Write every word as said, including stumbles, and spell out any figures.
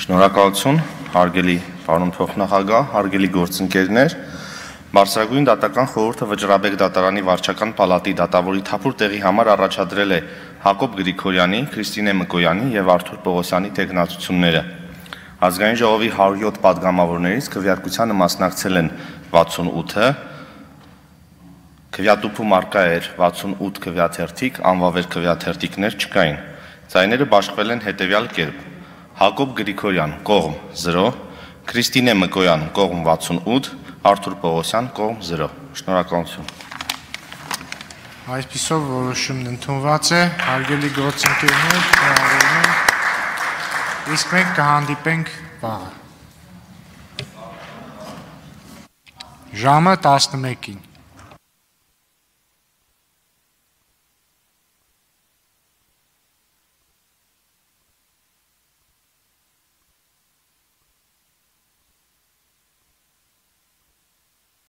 Շնորհակալություն, հարգելի պարոն փոխնախագահ, հարգելի գործընկերներ, Բարձրագույն դատական խորհուրդը Վճռաբեկ դատարանի վարչական պալատի դատավորի թափուր տեղի համար առաջադրել է Հակոբ Գրիգորյանի, Քրիստինե Մկոյանի եւ Արթուր Պողոսյանի թեկնածությունները։ Ազգային ժողովի հարյուր յոթ պատգամավորներից քվեարկությանը մասնակցել են վաթսունութը, քվեատուփում առկա էր վաթսունութ քվեաթերթիկ, անվավեր քվեաթերթիկներ չկային։ Ձայները բաշխվել են հետևյալ կերպ. Հակոբ Գրիգորյան կողմ զրո, Քրիստինե Մկոյան կողմ վաթսունութ, Արթուր Պողոսյան կողմ զրո։ Շնորհակալություն։ Այսպիսով որոշումն ընդունված է, հարգելի գործընկերներ, շնորհավորում եմ, իսկ մենք կհանդիպենք վաղը։ Ժամը տասնմեկին։